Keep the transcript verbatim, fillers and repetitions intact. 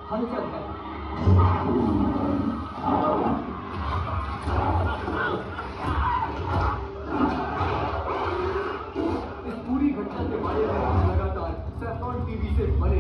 हलचल है। इस पूरी घटना के बारे में हम लगातार सैफ्रॉन टीवी से बने